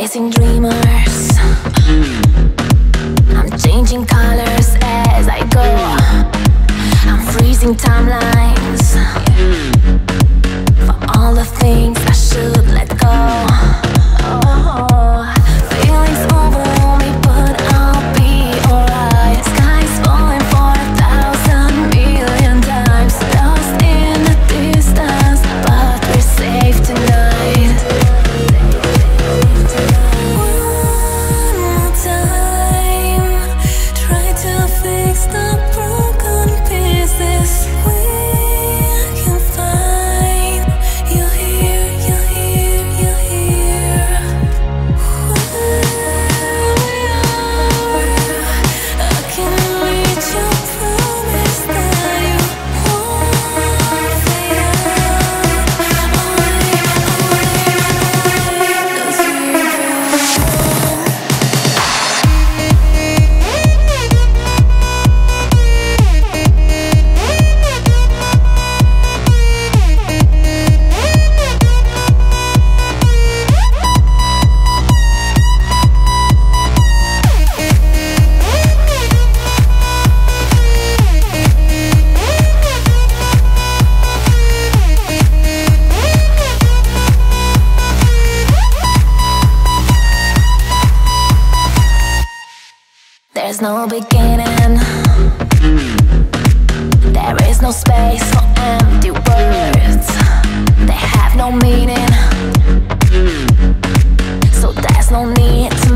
chasing dreamers. I'm changing colors as I go. I'm freezing timelines for all the things I should let go. Oh, feelings overwhelm me, but I'll be alright. Sky's falling for 1,000,000,000 times. Lost in the distance, but we're safe tonight. One more time, try to fix the broken pieces. We can find you here, you here, you here. Where we are, I can reach your promise that you won't fade out. Only 'cause we're there's no beginning. There is no space for empty words. They have no meaning. So there's no need to